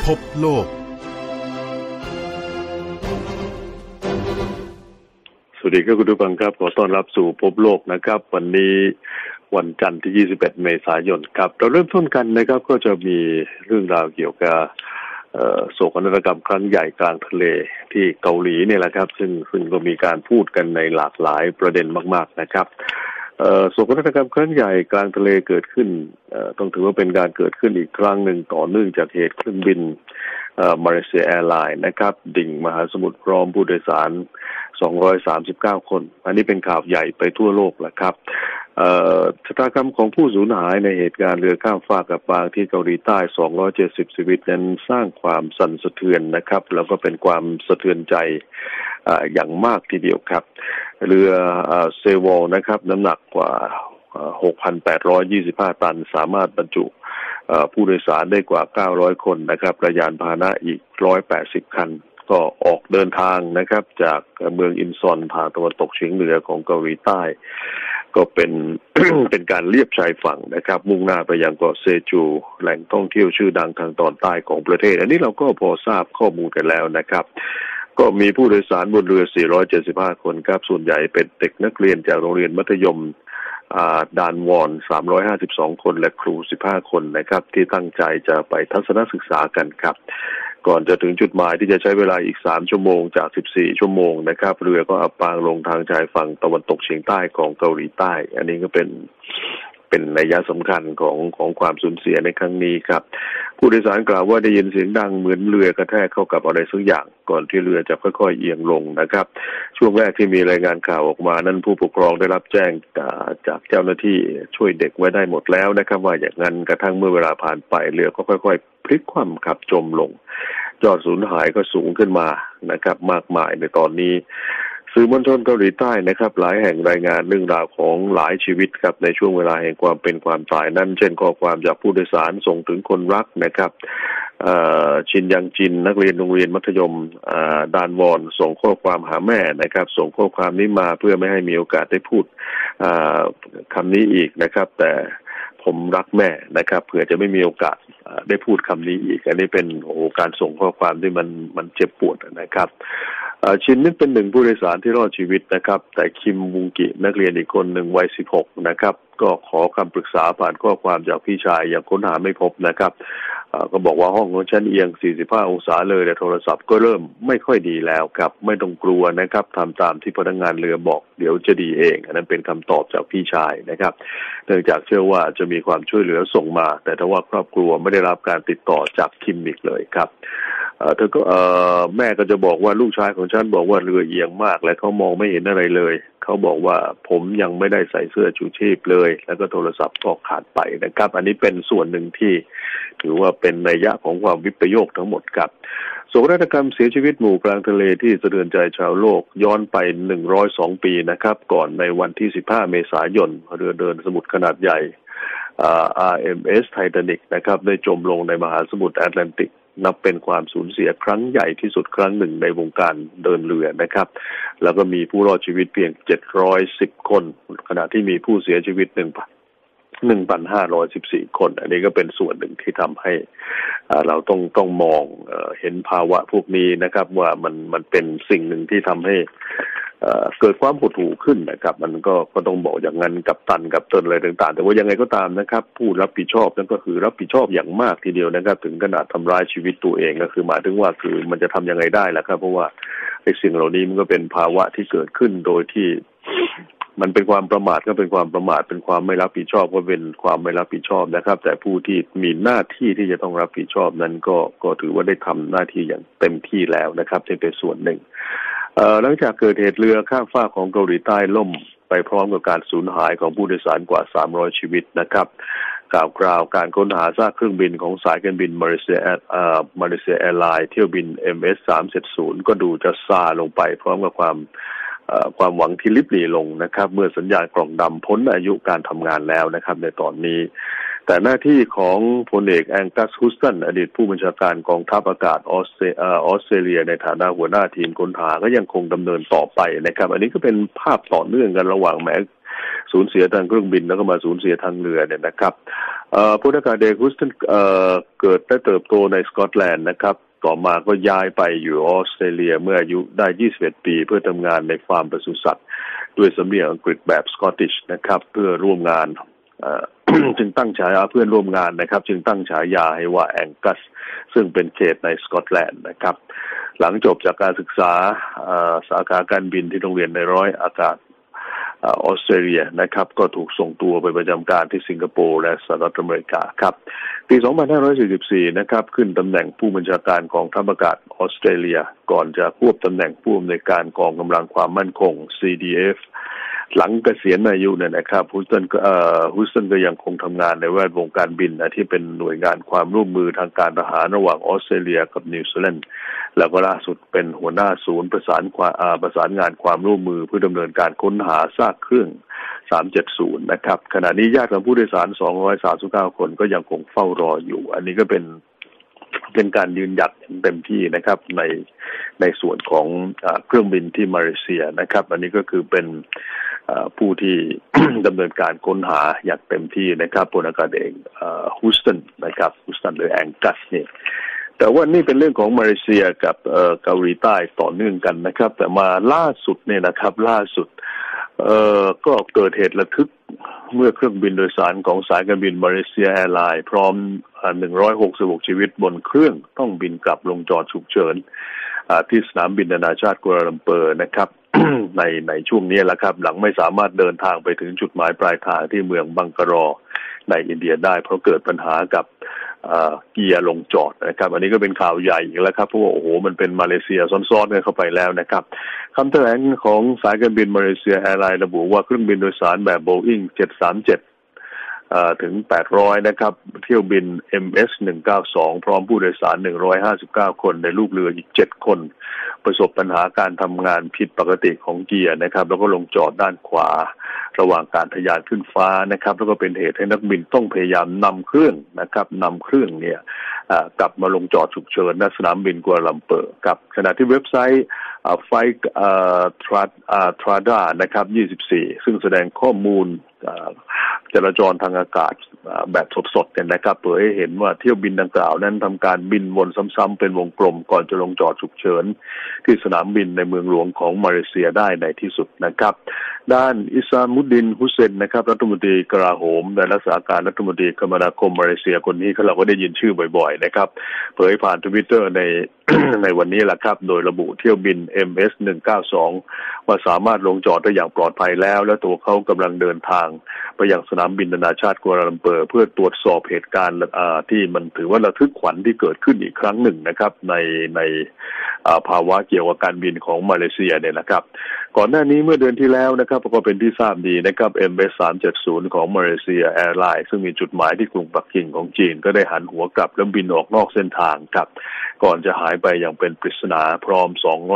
พบโลกสวัสดีครับคุณผู้ฟังครับขอต้อนรับสู่พบโลกนะครับวันนี้วันจันทร์ที่21เมษายนครับเราเริ่มต้นกันนะครับก็จะมีเรื่องราวเกี่ยวกับโศกนาฏกรรมครั้งใหญ่กลางทะเลที่เกาหลีเนี่ยแหละครับซึ่งก็มีการพูดกันในหลากหลายประเด็นมากๆนะครับโศกนาฏกรรมครั้งใหญ่กลางทะเลเกิดขึ้นต้องถือว่าเป็นการเกิดขึ้นอีกครั้งหนึ่งต่อเนื่องจากเหตุเครื่องบินมาเลเซียแอร์ไลน์นะครับดิ่งมหาสมุทรพร้อมผู้โดยสาร239คนอันนี้เป็นข่าวใหญ่ไปทั่วโลกแหละครับชะตากรรมของผู้สูญหายในเหตุการณ์เรือข้ามฟากอับปางที่เกาหลีใต้270ชีวิตนั้นสร้างความสั่นสะเทือนนะครับแล้วก็เป็นความสะเทือนใจอย่างมากทีเดียวครับเรือเซวอลนะครับน้ำหนักกว่า 6,825 ตันสามารถบรรจุผู้โดยสารได้กว่า900คนนะครับและยานพาหนะอีก180คันก็ออกเดินทางนะครับจากเมืองอินซอนทางตะวันตกเฉียงเหนือของเกาหลีใต้ก็เป็น เป็นการเลียบชายฝั่งนะครับมุ่งหน้าไปยังเกาะเซจูแหล่งท่องเที่ยวชื่อดังทางตอนใต้ของประเทศอันนี้เราก็พอทราบข้อมูลกันแล้วนะครับก็มีผู้โดยสารบนเรือ475คนครับส่วนใหญ่เป็นเด็กนักเรียนจากโรงเรียนมัธยมดานวอน352คนและครู15คนนะครับที่ตั้งใจจะไปทัศนศึกษากันครับก่อนจะถึงจุดหมายที่จะใช้เวลาอีก3ชั่วโมงจาก14ชั่วโมงนะครับเรือก็อับปางลงทางชายฝั่งตะวันตกเฉียงใต้ของเกาหลีใต้อันนี้ก็เป็นนัยสำคัญของความสูญเสียในครั้งนี้ครับผู้โดยสารกล่าวว่าได้ยินเสียงดังเหมือนเรือกระแทกเข้ากับอะไรสักอย่างก่อนที่เรือจะค่อยๆเอียงลงนะครับช่วงแรกที่มีรายงานข่าวออกมานั้นผู้ปกครองได้รับแจ้งจากเจ้าหน้าที่ช่วยเด็กไว้ได้หมดแล้วนะครับว่าอย่างนั้นกระทั่งเมื่อเวลาผ่านไปเรือก็ค่อยๆพลิกคว่ำขับจมลงยอดสูญหายก็สูงขึ้นมานะครับมากมายในตอนนี้สื่อมวลชนเกาหลีใต้นะครับหลายแห่งรายงานเรื่องราวของหลายชีวิตครับในช่วงเวลาแห่งความเป็นความตายนั้นเช่นข้อความจากผู้โดยสารส่งถึงคนรักนะครับชินยังจินนักเรียนโรงเรียนมัธยมดานวอนส่งข้อความหาแม่นะครับส่งข้อความนี้มาเพื่อไม่ให้มีโอกาสได้พูดคำนี้อีกนะครับแต่ผมรักแม่นะครับเผื่อจะไม่มีโอกาสได้พูดคำนี้อีกอันนี้เป็นการส่งข้อความที่มันเจ็บปวดนะครับชินนี่เป็นหนึ่งผู้โดยสารที่รอดชีวิตนะครับแต่คิมวุงกินักเรียนอีกคนหนึ่งวัย16นะครับก็ขอคำปรึกษาผ่านข้อความจากพี่ชายยังค้นหาไม่พบนะครับก็บอกว่าห้องของฉันเอียง45องศาเลยแต่โทรศัพท์ก็เริ่มไม่ค่อยดีแล้วครับไม่ต้องกลัวนะครับทำตามที่พนักงานเรือบอกเดี๋ยวจะดีเองอันนั้นเป็นคำตอบจากพี่ชายนะครับเนื่องจากเชื่อว่าจะมีความช่วยเหลือส่งมาแต่ถ้าว่าครอบครัวไม่ได้รับการติดต่อจากคิมอีกเลยครับเธอก็แม่ก็จะบอกว่าลูกชายของฉันบอกว่าเรือเอียงมากและเขามองไม่เห็นอะไรเลยเขาบอกว่าผมยังไม่ได้ใส่เสื้อชูชีพเลยแล้วก็โทรศัพท์ก็ขาดไปนะครับอันนี้เป็นส่วนหนึ่งที่ถือว่าเป็นนัยยะของความวิปโยคทั้งหมดครับโศกนาฏกรรมเสียชีวิตหมู่กลางทะเลที่สะเทือนใจชาวโลกย้อนไป102ปีนะครับก่อนในวันที่15เมษายนเรือเดินสมุทรขนาดใหญ่RMS Titanic นะครับได้จมลงในมหาสมุทรแอตแลนติกนับเป็นความสูญเสียครั้งใหญ่ที่สุดครั้งหนึ่งในวงการเดินเรือนะครับแล้วก็มีผู้รอดชีวิตเพียง710คนขณะที่มีผู้เสียชีวิต1,514 คนอันนี้ก็เป็นส่วนหนึ่งที่ทำให้เราต้องมองเห็นภาวะพวกนี้นะครับว่ามันเป็นสิ่งหนึ่งที่ทำให้เกิดความหดหู่ขึ้นนะครับมันก็ต้องบอกอย่างนั้นกับตันกับเติ้ลอะไรต่างๆแต่ว่ายังไงก็ตามนะครับผู้รับผิดชอบนั่นก็คือรับผิดชอบอย่างมากทีเดียวนะครับถึงขนาดทำร้ายชีวิตตัวเองก็คือหมายถึงว่าคือมันจะทำยังไงได้ล่ะครับเพราะว่าไอ้สิ่งเหล่านี้มันก็เป็นภาวะที่เกิดขึ้นโดยที่มันเป็นความประมาทก็เป็นความประมาทเป็นความไม่รับผิดชอบก็เป็นความไม่รับผิดชอบนะครับแต่ผู้ที่มีหน้าที่ที่จะต้องรับผิดชอบนั้นก็ถือว่าได้ทำหน้าที่อย่างเต็มที่แล้วนะครับที่เป็นส่วนหนึ่งหลังจากเกิดเหตุเรือข้ามฟากของเกาหลีใต้ล่มไปพร้อมกับการสูญหายของผู้โดยสารกว่า300ชีวิตนะครับกล่าวการค้นหาซากเครื่องบินของสายการบินมาเลเซียแอร์ไลน์เที่ยวบิน MS370 ก็ดูจะซาลงไปพร้อมกับความหวังที่ลิบหลี่ลงนะครับเมื่อสัญญาณกล่องดำพ้นอายุการทำงานแล้วนะครับในตอนนี้แต่หน้าที่ของพลเอกแองกัส ฮุสตันอดีตผู้บัญชาการกองทัพอากาศออสเตรเลียในฐานะหัวหน้าทีมค้นหาก็ยังคงดำเนินต่อไปนะครับอันนี้ก็เป็นภาพต่อเนื่องกันระหว่างแม้สูญเสียทางเครื่องบินแล้วก็มาสูญเสียทางเรือเนี่ยนะครับพลอากาศเอกฮุสตันเกิดและเติบโตในสกอตแลนด์นะครับต่อมาก็ย้ายไปอยู่ออสเตรเลียเมื่ออายุได้21ปีเพื่อทำงานในฟาร์มปศุสัตว์ด้วยสำเนียงอังกฤษแบบสกอตติชนะครับเพื่อร่วมงาน จึงตั้งฉายาเพื่อนร่วมงานนะครับจึงตั้งฉายาให้ว่าแองกัสซึ่งเป็นเขตในสกอตแลนด์นะครับหลังจบจากการศึกษาสาขาการบินที่โรงเรียนในร้อยอากาศออสเตรเลียนะครับก็ถูกส่งตัวไปประจำการที่สิงคโปร์และสหรัฐอเมริกาครับปี 2544 นะครับขึ้นตำแหน่งผู้บัญชาการกองทัพอากาศออสเตรเลียก่อนจะควบตำแหน่งผู้อำนวยการกองกำลังความมั่นคง CDF หลังเกษียณอายุเนี่ยนะครับฮุสตันก็ยังคงทำงานในแวดวงการบินนะที่เป็นหน่วยงานความร่วมมือทางการทหารระหว่างออสเตรเลียกับนิวซีแลนด์แล้วก็ล่าสุดเป็นหัวหน้าศูนย์ประสานงานความร่วมมือเพื่อดำเนินการค้นหาซากเครื่อง370นะครับขณะนี้ญาติของผู้โดยสาร239คนก็ยังคงเฝ้ารออยู่อันนี้ก็เป็นการยืนหยัดเต็มที่นะครับในส่วนของเครื่องบินที่มาเลเซียนะครับอันนี้ก็คือเป็นผู้ที่ ดำเนินการค้นหาอย่างเต็มที่นะครับพลอากาศเอกฮุสตันนะครับฮุสตันหรือแองกัสนี่แต่ว่านี่เป็นเรื่องของมาเลเซียกับเกาหลีใต้ต่อเนื่องกันนะครับแต่มาล่าสุดเนี่ยนะครับล่าสุดก็เกิดเหตุระทึกเมื่อเครื่องบินโดยสารของสายการบินมาเลเซียแอร์ไลน์พร้อม166ชีวิตบนเครื่องต้องบินกลับลงจอดฉุกเฉินที่สนามบินนานาชาติกัวลาลัมเปอร์นะครับ ในช่วงนี้แหละครับหลังไม่สามารถเดินทางไปถึงจุดหมายปลายทางที่เมืองบังกะรอในอินเดียได้เพราะเกิดปัญหากับเกียร์ลงจอดนะครับอันนี้ก็เป็นข่าวใหญ่อีกแล้วครับเพราะว่าโอ้โหมันเป็นมาเลเซียซ้อนๆกันเข้าไปแล้วนะครับคำแถลงของสายการบินมาเลเซียแอร์ไลน์ระบุว่าเครื่องบินโดยสารแบบ Boeing 737ถึง800นะครับเที่ยวบิน MS192 พร้อมผู้โดยสาร159คนในลูกเรืออีก7คนประสบปัญหาการทำงานผิดปกติของเกียร์นะครับแล้วก็ลงจอดด้านขวาระหว่างการทะยานขึ้นฟ้านะครับแล้วก็เป็นเหตุให้นักบินต้องพยายามนำเครื่องเนี่ยกลับมาลงจอดฉุกเฉินณสนามบินกัวลาลัมเปอร์กับขณะที่เว็บไซต์ทราด้านะครับ24ซึ่งแสดงข้อมูลจราจรทางอากาศแบบสดๆเนี่ยนะครับเผยให้เห็นว่าเที่ยวบินดังกล่าวนั้นทำการบินวนซ้ำๆเป็นวงกลมก่อนจะลงจอดฉุกเฉินที่สนามบินในเมืองหลวงของมาเลเซียได้ในที่สุดนะครับด้านอิซามุดดินฮุเซนนะครับรัฐมนตรีกลาโหมและรักษาการรัฐมนตรีคมนาคมมาเลเซียคนนี้เราก็ได้ยินชื่อบ่อยๆนะครับเผยผ่าน Twitter ใน ในวันนี้แหละครับโดยระบุเที่ยวบิน MS192 ว่าสามารถลงจอดได้อย่างปลอดภัยแล้วและตัวเขากำลังเดินทางไปยังสนามบินนานาชาติกัวลาลัมเปอร์เพื่อตรวจสอบเหตุการณ์ที่มันถือว่าระทึกขวัญที่เกิดขึ้นอีกครั้งหนึ่งนะครับในภาวะเกี่ยวกับการบินของมาเลเซียเนี่ยนะครับก่อนหน้านี้เมื่อเดือนที่แล้วนะครับก็เป็นที่ทราบดีนะครับ MS370 ของมาเลเซียแอร์ไลน์ซึ่งมีจุดหมายที่กรุงปักกิ่งของจีนก็ได้หันหัวกลับแล้วบินออกนอกเส้นทางครับก่อนจะหายไปอย่างเป็นปริศนาพร้อม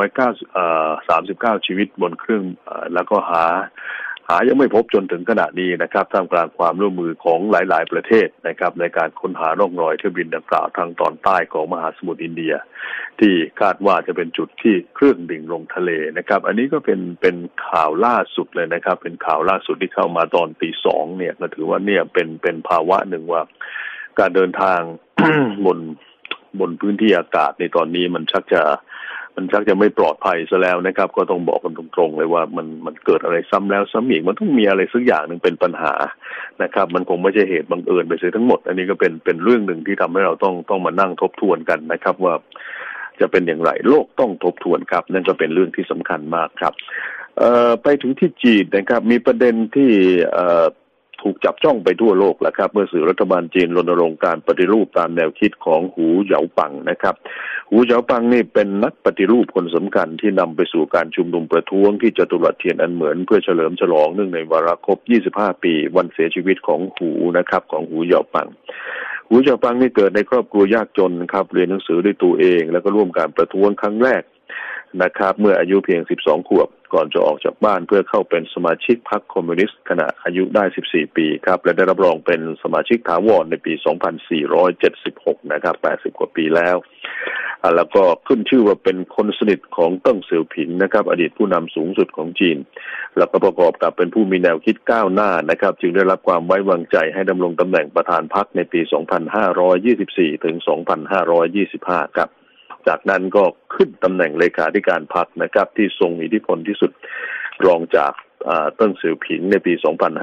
239ชีวิตบนเครื่องแล้วก็หายังไม่พบจนถึงขณะนี้นะครับท่ามกลางความร่วมมือของหลายๆประเทศนะครับในการค้นหาร่องรอยเที่ยวบินดังกล่าวทางตอนใต้ของมหาสมุทรอินเดียที่คาดว่าจะเป็นจุดที่เครื่องดิ่งลงทะเลนะครับอันนี้ก็เป็นข่าวล่าสุดเลยนะครับเป็นข่าวล่าสุดที่เข้ามาตอนตี 2เนี่ยก็ถือว่าเนี่ยเป็นภาวะหนึ่งว่าการเดินทาง บนพื้นที่อากาศในตอนนี้มันชักจะไม่ปลอดภัยซะแล้วนะครับก็ต้องบอกกันตรงๆเลยว่ามันเกิดอะไรซ้ำแล้วซ้ำอีกมันต้องมีอะไรสักอย่างนึงเป็นปัญหานะครับมันคงไม่ใช่เหตุบังเอิญไปเสียทั้งหมดอันนี้ก็เป็นเรื่องหนึ่งที่ทำให้เราต้องมานั่งทบทวนกันนะครับว่าจะเป็นอย่างไรโลกต้องทบทวนครับนั่นก็เป็นเรื่องที่สำคัญมากครับไปถึงที่จีนนะครับมีประเด็นที่ถูกจับจ้องไปทั่วโลกแล้วครับเมื่อสื่อรัฐบาลจีนรณรงค์การปฏิรูปตามแนวคิดของหูเหยาปังนะครับหูเหยาปังนี่เป็นนักปฏิรูปคนสำคัญที่นำไปสู่การชุมนุมประท้วงที่จตุรัสเทียนอันเหมือนเพื่อเฉลิมฉลองเนื่องในวาระครบ25ปีวันเสียชีวิตของหูนะครับของหูเหยาปังหูเหยาปังนี่เกิดในครอบครัวยากจนครับเรียนหนังสือด้วยตัวเองแล้วก็ร่วมการประท้วงครั้งแรกนะครับเมื่ออายุเพียง12ขวบก่อนจะออกจากบ้านเพื่อเข้าเป็นสมาชิกพรรคคอมมิวนิสต์ขณะอายุได้14ปีครับและได้รับรองเป็นสมาชิกถาวรในปี2476นะครับ80กว่าปีแล้วแล้วก็ขึ้นชื่อว่าเป็นคนสนิทของเติ้งเสี่ยวผิงนะครับอดีตผู้นำสูงสุดของจีนแล้วก็ประกอบกับเป็นผู้มีแนวคิดก้าวหน้านะครับจึงได้รับความไว้วางใจให้ดำรงตำแหน่งประธานพรรคในปี2524ถึง2525ครับจากนั้นก็ขึ้นตำแหน่งเลขาธิการพรรคนะครับที่ทรงอิทธิพลที่สุดรองจากเติ้งเสี่ยวผิงในปี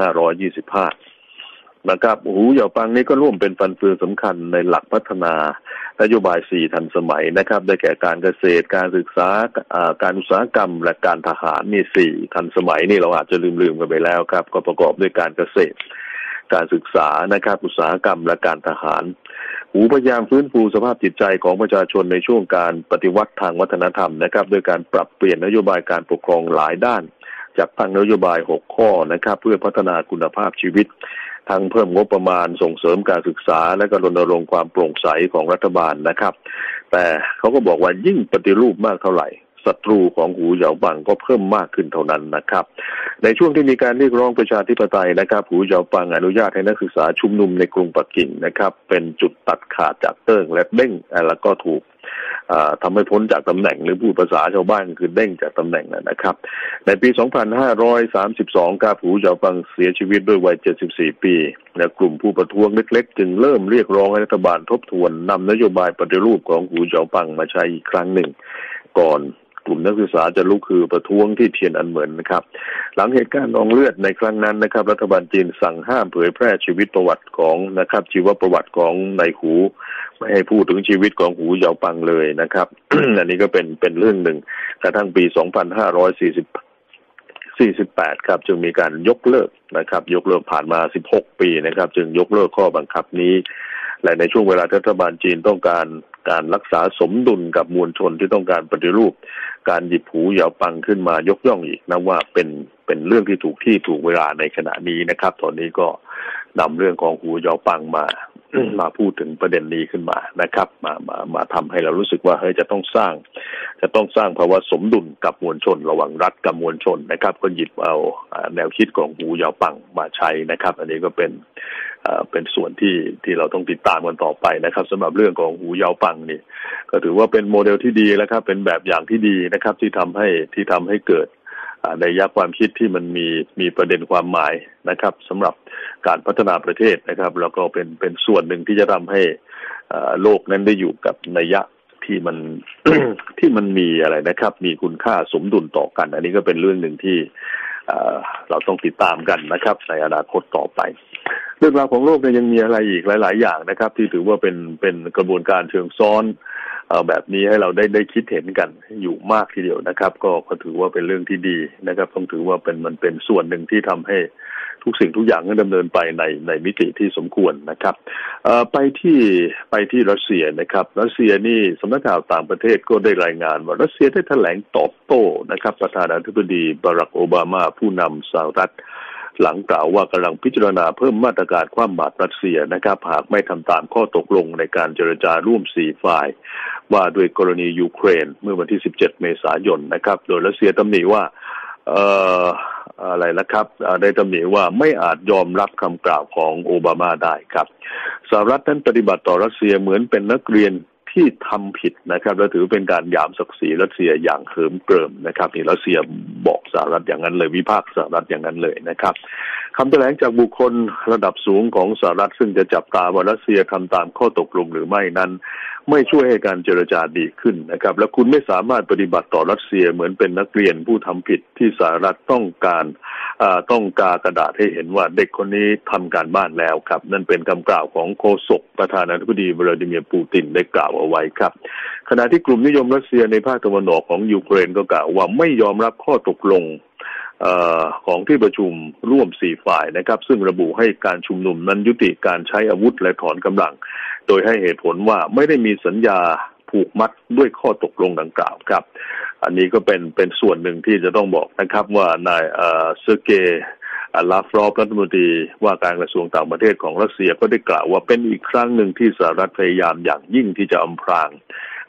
2525นะครับหูเหยาปังนี่ก็ร่วมเป็นฟันเฟืองสำคัญในหลักพัฒนานโยบาย4ทันสมัยนะครับได้แก่การเกษตรการศึกษาการอุตสาหกรรมและการทหารนี่4ทันสมัยนี่เราอาจจะลืมกันไปแล้วครับก็ประกอบด้วยการเกษตรการศึกษานะครับอุตสาหกรรมและการทหารหูพยายามฟื้นฟูสภาพจิตใจของประชาชนในช่วงการปฏิวัติทางวัฒนธรรมนะครับโดยการปรับเปลี่ยนนโยบายการปกครองหลายด้านจากตั้งนโยบาย6ข้อนะครับเพื่อพัฒนาคุณภาพชีวิตทั้งเพิ่มงบประมาณส่งเสริมการศึกษาและก็รณรงค์ความโปร่งใสของรัฐบาลนะครับแต่เขาก็บอกว่ายิ่งปฏิรูปมากเท่าไหร่ศัตรูของหูเหยาปังก็เพิ่มมากขึ้นเท่านั้นนะครับในช่วงที่มีการเรียกร้องประชาธิปไตยนะครับหูเหยาปังอนุญาตให้นักศึกษาชุมนุมในกรุงปักกิ่งนะครับเป็นจุดตัดขาดจากเติ้งและเด้งแล้วก็ถูกทำให้พ้นจากตำแหน่งหรือพูดภาษาชาวบ้านคือเด้งจากตำแหน่งนะครับในปี 2532 ครับหูเหยาปังเสียชีวิตด้วยวัย 74 ปีและกลุ่มผู้ประท้วงเล็กๆจึงเริ่มเรียกร้องให้รัฐบาลทบทวนนำนโยบายปฏิรูปของหูเหยาปังมาใช้อีกครั้งหนึ่งก่อนกลุ่มนักศึกษาจะลุกคือประท้วงที่เทียนอันเหมินนะครับหลังเหตุการณ์นองเลือดในครั้งนั้นนะครับรัฐบาลจีนสั่งห้ามเผยแพร่ชีวิตประวัติของนะครับชีวประวัติของนายหูไม่ให้พูดถึงชีวิตของหูเหยาปังเลยนะครับ อันนี้ก็เป็นเรื่องหนึ่งกระทั่งปี 2548 ครับจึงมีการยกเลิกนะครับยกเลิกผ่านมา16 ปีนะครับจึงยกเลิกข้อบังคับนี้และในช่วงเวลารัฐบาลจีนต้องการรักษาสมดุลกับมวลชนที่ต้องการปฏิรูปการหยิบหูเหยาปังขึ้นมายกย่องอีกนะว่าเป็นเรื่องที่ถูกที่ถูกเวลาในขณะนี้นะครับตอนนี้ก็นำเรื่องของหูเหยาปังมาพูดถึงประเด็นนี้ขึ้นมานะครับมาทำให้เรารู้สึกว่าเฮ้ยจะต้องสร้างภาวะสมดุลกับมวลชนระหว่างรัฐกับมวลชนนะครับก็หยิบเอาแนวคิดของหูเหยาปังมาใช้นะครับอันนี้ก็เป็นส่วนที่เราต้องติดตามกันต่อไปนะครับสำหรับเรื่องของหูเหยาปังนี่ก็ถือว่าเป็นโมเดลที่ดีแล้วครับเป็นแบบอย่างที่ดีนะครับที่ทำให้เกิดในยักษ์ความคิดที่มันมีประเด็นความหมายนะครับสำหรับการพัฒนาประเทศนะครับแล้วก็เป็นส่วนหนึ่งที่จะทำให้โลกนั้นได้อยู่กับนัยยะที่มัน ที่มันมีอะไรนะครับมีคุณค่าสมดุลต่อกันอันนี้ก็เป็นเรื่องหนึ่งที่เราต้องติดตามกันนะครับในอนาคตต่อไปเรื่องราวของโลกเนี่ยยังมีอะไรอีกหลายๆอย่างนะครับที่ถือว่าเป็นกระบวนการเชิงซ้อนแบบนี้ให้เราได้คิดเห็นกันอยู่มากทีเดียวนะครับก็ถือว่าเป็นเรื่องที่ดีนะครับต้องถือว่ามันเป็นส่วนหนึ่งที่ทำให้ทุกสิ่งทุกอย่างดำเนินไปในมิติที่สมควรนะครับไปที่รัสเซียนะครับรัสเซียนี่สำนักข่าวต่างประเทศก็ได้รายงานว่ารัสเซียได้แถลงตอบโต้นะครับประธานาธิบดีบารักโอบามาผู้นำสหรัฐหลังกล่าวว่ากำลังพิจารณาเพิ่มมาตรการคว่ำบาตรรัสเซียนะครับหากไม่ทำตามข้อตกลงในการเจรจาร่วม4ฝ่ายว่าด้วยกรณียูเครนเมื่อวันที่17 เมษายนนะครับโดยรัสเซียตำหนิว่าอะไรนะครับได้ตำหนิว่าไม่อาจยอมรับคำกล่าวของโอบามาได้ครับสหรัฐนั้นปฏิบัติต่อรัสเซียเหมือนเป็นนักเรียนที่ทำผิดนะครับและถือเป็นการหยามศักดิ์ศรีรัสเซียอย่างเหิมเกริมนะครับนี่รัสเซียบอกสหรัฐอย่างนั้นเลยวิพากษ์สหรัฐอย่างนั้นเลยนะครับคำแถลงจากบุคคลระดับสูงของสหรัฐซึ่งจะจับตาว่ารัสเซียทำตามข้อตกลงหรือไม่นั้นไม่ช่วยให้การเจรจาดีขึ้นนะครับและคุณไม่สามารถปฏิบัติต่อรัสเซียเหมือนเป็นนักเรียนผู้ทำผิดที่สหรัฐต้องกากระดาษให้เห็นว่าเด็กคนนี้ทำการบ้านแล้วครับนั่นเป็นคำกล่าวของโฆษกประธานาธิบดีวลาดิเมียร์ปูตินได้กล่าวเอาไว้ครับขณะที่กลุ่มนิยมรัสเซียในภาคตะวันออกของยูเครนก็กล่าวว่าไม่ยอมรับข้อตกลงของที่ประชุมร่วม4ฝ่ายนะครับซึ่งระบุให้การชุมนุมนั้นยุติการใช้อาวุธและถอนกำลังโดยให้เหตุผลว่าไม่ได้มีสัญญาผูกมัดด้วยข้อตกลงดังกล่าวครับอันนี้ก็เป็นส่วนหนึ่งที่จะต้องบอกนะครับว่านายเซอร์เกย์ลาฟรอฟรัฐมนตรีว่าการกระทรวงต่างประเทศของรัสเซียก็ได้กล่าวว่าเป็นอีกครั้งหนึ่งที่สหรัฐพยายามอย่างยิ่งที่จะอำพราง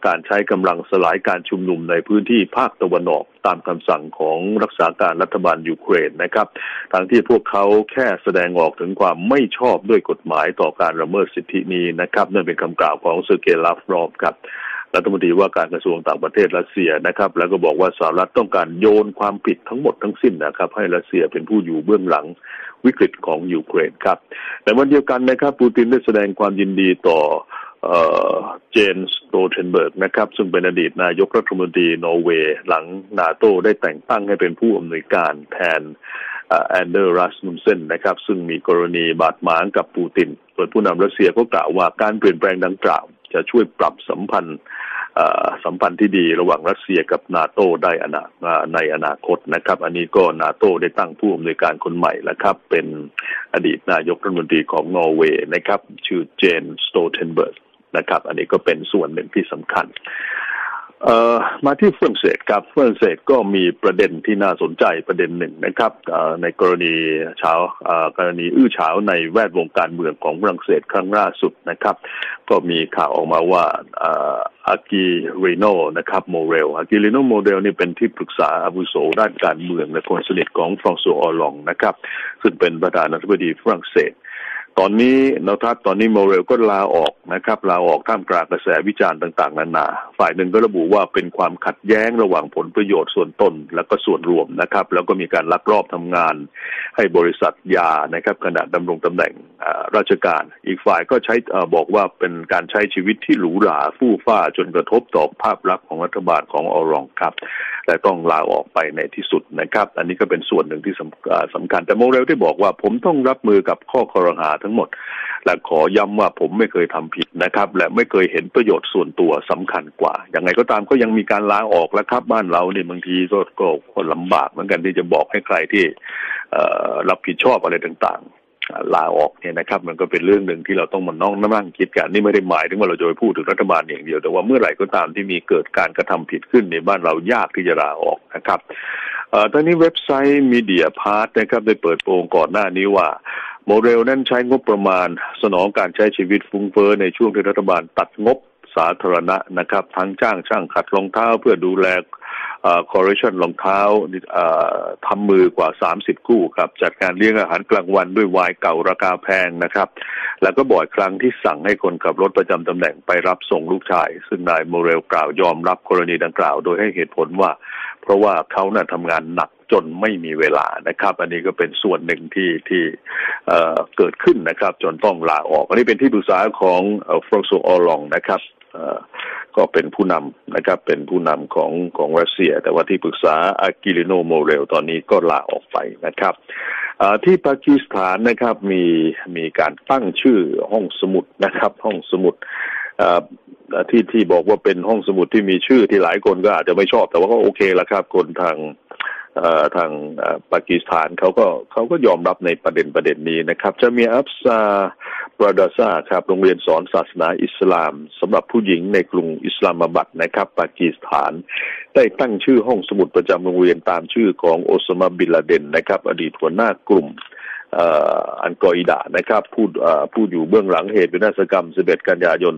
การใช้กำลังสลายการชุมนุมในพื้นที่ภาคตะวันออกตามคำสั่งของรักษาการรัฐบาลยูเครนนะครับทั้งที่พวกเขาแค่แสดงออกถึงความไม่ชอบด้วยกฎหมายต่อการละเมิดสิทธินี้นะครับนั่นเป็นคำกล่าวของเซอร์เกย์ ลาฟรอฟครับรัฐมนตรีว่าการกระทรวงต่างประเทศรัสเซียนะครับแล้วก็บอกว่าสหรัฐต้องการโยนความผิดทั้งหมดทั้งสิ้นนะครับให้รัสเซียเป็นผู้อยู่เบื้องหลังวิกฤตของยูเครนครับในวันเดียวกันนะครับปูตินได้แสดงความยินดีต่อเจน สโตลเทนเบิร์กนะครับซึ่งเป็นอดีตนายกรัฐมนตรีนอร์เวย์หลังนาโต้ได้แต่งตั้งให้เป็นผู้อำนวยการแทนแอนเดอร์ รัสมุนเซนนะครับซึ่งมีกรณีบาดหมางกับปูตินโดยผู้นำรัสเซียก็กล่าวว่าการเปลี่ยนแปลงดังกล่าวจะช่วยปรับสัมพันธ์ที่ดีระหว่างรัสเซียกับนาโต้ได้ในอนาคตนะครับอันนี้ก็นาโต้ได้ตั้งผู้อำนวยการคนใหม่แล้วครับเป็นอดีตนายกรัฐมนตรีของนอร์เวย์นะครับชื่อเจน สโตลเทนเบิร์กนะครับอันนี้ก็เป็นส่วนหนึ่งที่สำคัญมาที่ฝรั่งเศสครับฝรั่งเศสก็มีประเด็นที่น่าสนใจประเด็นหนึ่งนะครับในกรณีอื้อฉาวในแวดวงการเมืองของฝรั่งเศสครั้งล่าสุดนะครับก็มีข่าวออกมาว่าอากิริโนนะครับโมเรลนี่เป็นที่ปรึกษาอาวุโสด้านการเมืองและคนสนิทของฟรองซัว ออลองนะครับซึ่งเป็นประธานาธิบดีฝรั่งเศสตอนนี้โมเรลก็ลาออกนะครับลาออกท่ามกลางกระแสวิจารณ์ต่างๆนานาฝ่ายหนึ่งก็ระบุว่าเป็นความขัดแย้งระหว่างผลประโยชน์ส่วนตนและก็ส่วนรวมนะครับแล้วก็มีการลักลอบทำงานให้บริษัทยานะครับขณะดำรงตำแหน่งราชการอีกฝ่ายก็ใช้บอกว่าเป็นการใช้ชีวิตที่หรูหราฟู่ฟ้าจนกระทบต่อภาพลักษณ์ของรัฐบาลของออลองครับและต้องลาออกไปในที่สุดนะครับอันนี้ก็เป็นส่วนหนึ่งที่สำคัญแต่โมเรลได้บอกว่าผมต้องรับมือกับข้อครหาทั้งหมดและขอย้ำว่าผมไม่เคยทำผิดนะครับและไม่เคยเห็นประโยชน์ส่วนตัวสำคัญกว่าอย่างไรก็ตามก็ยังมีการลาออกแล้วครับบ้านเราเนี่ยบางทีก็ลำบากเหมือนกันที่จะบอกให้ใครที่รับผิดชอบอะไรต่างๆลาออกเนี่ยนะครับมันก็เป็นเรื่องหนึ่งที่เราต้องมานั่งคิดกันนี่ไม่ได้หมายถึงว่าเราจะไปพูดถึงรัฐบาลอย่างเดียวแต่ว่าเมื่อไหร่ก็ตามที่มีเกิดการกระทำผิดขึ้นในบ้านเรายากที่จะลาออกนะครับตอนนี้เว็บไซต์มีเดียพาร์ทนะครับได้เปิดโปงก่อนหน้านี้ว่าโมเรลนั้นใช้งบประมาณสนองการใช้ชีวิตฟุ้งเฟ้อในช่วงที่รัฐบาลตัดงบสาธารณะนะครับทั้งจ้างช่างขัดรองเท้าเพื่อดูแลคอร์เรชั่นรองเท้าทำมือกว่า30คู่ครับจัดการเลี้ยงอาหารกลางวันด้วยไวน์เก่าราคาแพงนะครับแล้วก็บ่อยครั้งที่สั่งให้คนขับรถประจำตำแหน่งไปรับส่งลูกชายซึ่งนายโมเรลกล่าวยอมรับกรณีดังกล่าวโดยให้เหตุผลว่าเพราะว่าเขาทำงานหนักจนไม่มีเวลานะครับอันนี้ก็เป็นส่วนหนึ่งที่เกิดขึ้นนะครับจนต้องลาออกอันนี้เป็นที่ปรึกษาของฟรองซัว ออลองนะครับก็เป็นผู้นำนะครับเป็นผู้นำของรัสเซียแต่ว่าที่ปรึกษาอากิริโน โมเรลตอนนี้ก็ลาออกไปนะครับที่ปากีสถานนะครับมีการตั้งชื่อห้องสมุดนะครับห้องสมุดที่บอกว่าเป็นห้องสมุดที่มีชื่อที่หลายคนก็อาจจะไม่ชอบแต่ว่าก็โอเคละครับคนทางปากีสถานเขาก็ยอมรับในประเด็นนี้นะครับจะมีอัฟซาบราดาซาครับโรงเรียนสอนศาสนาอิสลามสำหรับผู้หญิงในกรุงอิสลามาบัดนะครับปากีสถานได้ตั้งชื่อห้องสมุดประจำโรงเรียนตามชื่อของโอซามา บินลาเดนนะครับอดีตหัวหน้ากลุ่มอัลกออิดะนะครับผู้อยู่เบื้องหลังเหตุวินาศกรรม11 กันยายน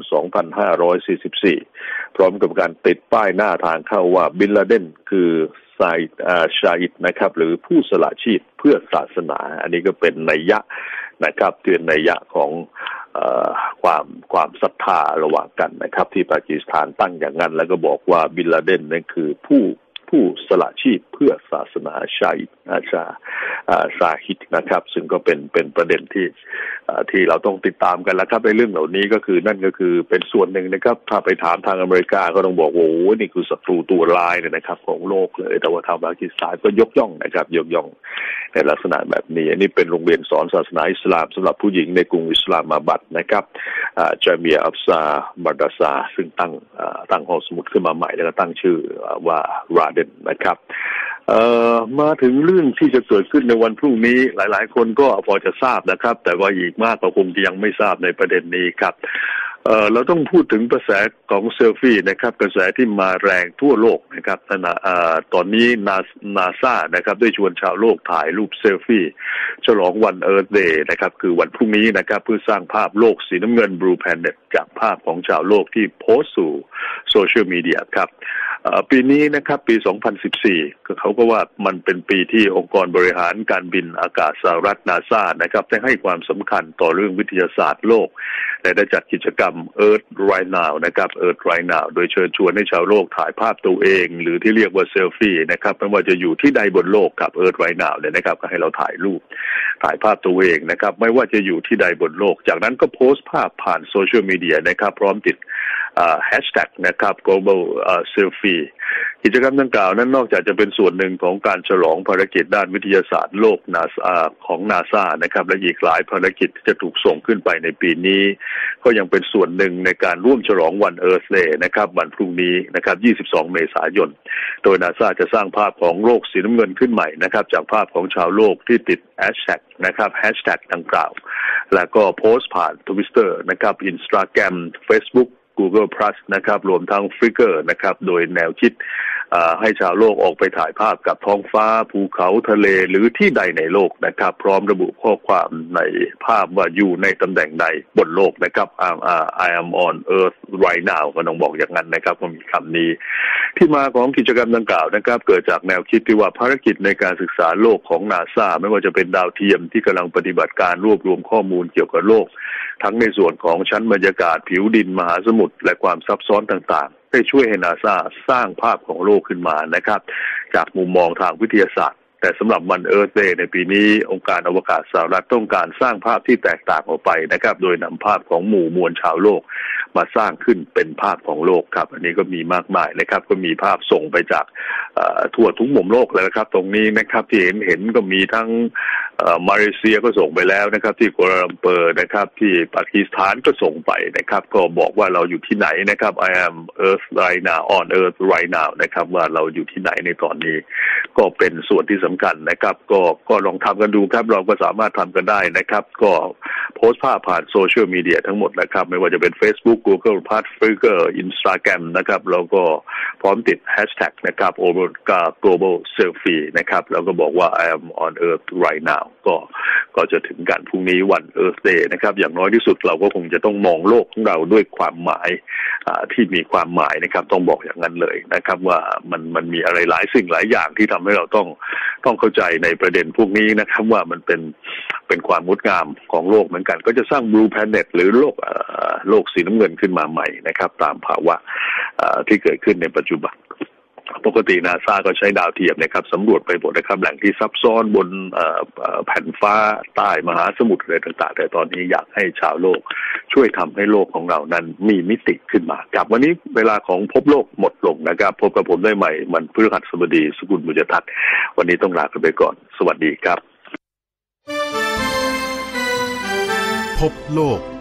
2544พร้อมกับการติดป้ายหน้าทางเข้าว่าบินลาเดนคือชาอิดนะครับหรือผู้สละชีพเพื่อศาสนาอันนี้ก็เป็นนัยยะนะครับเตือนนัยยะของความศรัทธาระหว่างกันนะครับที่ปากีสถานตั้งอย่างนั้นแล้วก็บอกว่าบินลาเดนนั่นคือผู้สละชีพเพื่อศาสนาชาฮิดนะครับซึ่งก็เป็นประเด็นที่เราต้องติดตามกันแล้วครับในเรื่องเหล่านี้ก็คือนั่นก็คือเป็นส่วนหนึ่งนะครับถ้าไปถามทางอเมริกาก็ต้องบอกโอ้โหนี่คือศัตรูตัวร้ายเลยนะครับของโลกเลยแต่ว่าทางปากีสถานก็ยกย่องนะครับยกย่องในลักษณะแบบนี้อันนี้เป็นโรงเรียนสอนศาสนาอิสลามสำหรับผู้หญิงในกรุงอิสลามาบัดนะครับจามียะอัฟซาบาดาซาซึ่งตั้งห้องสมุดขึ้นมาใหม่แล้วก็ตั้งชื่อว่าราเดนนะครับมาถึงเรื่องที่จะเกิดขึ้นในวันพรุ่งนี้หลายๆคนก็พอจะทราบนะครับแต่ว่าอีกมากก็คงจะยังไม่ทราบในประเด็นนี้ครับเราต้องพูดถึงกระแสของเซลฟี่นะครับกระแสที่มาแรงทั่วโลกนะครับตอนนี้นาซานะครับได้ชวนชาวโลกถ่ายรูปเซลฟี่ฉลองวัน Earth Day นะครับคือวันพรุ่งนี้นะครับเพื่อสร้างภาพโลกสีน้ำเงิน Blue Planet จากภาพของชาวโลกที่โพสต์สู่โซเชียลมีเดียครับปีนี้นะครับปี 2014 เขาก็ว่ามันเป็นปีที่องค์กรบริหารการบินอากาศสหรัฐนาซานะครับได้ให้ความสำคัญต่อเรื่องวิทยาศาสตร์โลกและได้จัดกิจกรรม Earth Right Now นะครับ Earth Right Now โดยเชิญชวนให้ชาวโลกถ่ายภาพตัวเองหรือที่เรียกว่าเซลฟี่นะครับไม่ว่าจะอยู่ที่ใดบนโลกครับ Earth Right Now เนี่ยนะครับก็ให้เราถ่ายรูปถ่ายภาพตัวเองนะครับไม่ว่าจะอยู่ที่ใดบนโลกจากนั้นก็โพสต์ภาพผ่านโซเชียลมีเดียนะครับพร้อมติดแฮชแท็กนะครับ global selfie กิจกรรมดังกล่าวนั้นนอกจากจะเป็นส่วนหนึ่งของการฉลองภารกิจด้านวิทยาศาสตร์โลกของนาซานะครับและอีกหลายภารกิจที่จะถูกส่งขึ้นไปในปีนี้ก็ยังเป็นส่วนหนึ่งในการร่วมฉลองวัน Earth Day นะครับวันพรุ่งนี้นะครับ22 เมษายนโดยนาซาจะสร้างภาพของโลกสีน้ำเงินขึ้นใหม่นะครับจากภาพของชาวโลกที่ติดแฮชแท็กนะครับแฮชแท็กดังกล่าวแล้วก็โพสต์ผ่าน Twitter นะครับ Instagram Facebook Google Plus นะครับรวมทั้ง Flickr นะครับโดยแนวคิดให้ชาวโลกออกไปถ่ายภาพกับท้องฟ้าภูเขาทะเลหรือที่ใดในโลกนะครับพร้อมระบุข้อความในภาพว่าอยู่ในตำแหน่งใดบนโลกนะครับ I am on Earth right now ก็ต้องบอกอย่างนั้นนะครับก็มีคำนี้ที่มาของกิจกรรมดังกล่าวนะครับเกิดจากแนวคิดที่ว่าภารกิจในการศึกษาโลกของ NASA ไม่ว่าจะเป็นดาวเทียมที่กำลังปฏิบัติการรวบรวมข้อมูลเกี่ยวกับโลกทั้งในส่วนของชั้นบรรยากาศผิวดินมหาสมุทรและความซับซ้อนต่างๆได้ช่วยให้นาซาสร้างภาพของโลกขึ้นมานะครับจากมุมมองทางวิทยาศาสตร์แต่สำหรับวัน Earth Day ในปีนี้องค์การอวกาศสหรัฐต้องการสร้างภาพที่แตกต่างออกไปนะครับโดยนำภาพของหมู่มวลชาวโลกมาสร้างขึ้นเป็นภาพของโลกครับอันนี้ก็มีมากมายนะครับก็มีภาพส่งไปจากทั่วทุกมุมโลกเลยนะครับตรงนี้นะครับที่เห็นก็มีทั้งมาเลเซียก็ส่งไปแล้วนะครับที่กัวลาลัมเปอร์นะครับที่ปากีสถานก็ส่งไปนะครับก็บอกว่าเราอยู่ที่ไหนนะครับ I am Earth right now on Earth right now นะครับว่าเราอยู่ที่ไหนในตอนนี้ก็เป็นส่วนที่สำคัญนะครับก็ลองทำกันดูครับเราก็สามารถทำกันได้นะครับก็โพสต์ภาพผ่านโซเชียลมีเดียทั้งหมดนะครับไม่ว่าจะเป็น Facebook Google Plus Flickr Instagram นะครับแล้วก็พร้อมติดแฮชแท็กนะครับ global selfie นะครับแล้วก็บอกว่า I am on Earth right now ก็จะถึงกันพรุ่งนี้วัน Earth Day นะครับอย่างน้อยที่สุดเราก็คงจะต้องมองโลกของเราด้วยความหมายที่มีความหมายนะครับต้องบอกอย่างนั้นเลยนะครับว่ามันมีอะไรหลายสิ่งหลายอย่างที่ทำให้เราต้องเข้าใจในประเด็นพวกนี้นะครับว่ามันเป็นความงดงามของโลกเหมือนกันก็จะสร้าง Blue Planet หรือโลกสีน้ำเงินขึ้นมาใหม่นะครับตามภาวะที่เกิดขึ้นในปัจจุบันปกตินาซาก็ใช้ดาวเทียมนะครับสำรวจไปหมดนะครับแหล่งที่ซับซ้อนบนแผ่นฟ้าใต้มหาสมุทรอะไรต่างๆแต่ตอนนี้อยากให้ชาวโลกช่วยทำให้โลกของเรานั้นมีมิติขึ้นมาครับวันนี้เวลาของพบโลกหมดลงนะครับพบกับผมได้ใหม่วันพฤหัสบดีสกุลบุญทัศน์วันนี้ต้องลาไปก่อนสวัสดีครับพบโลก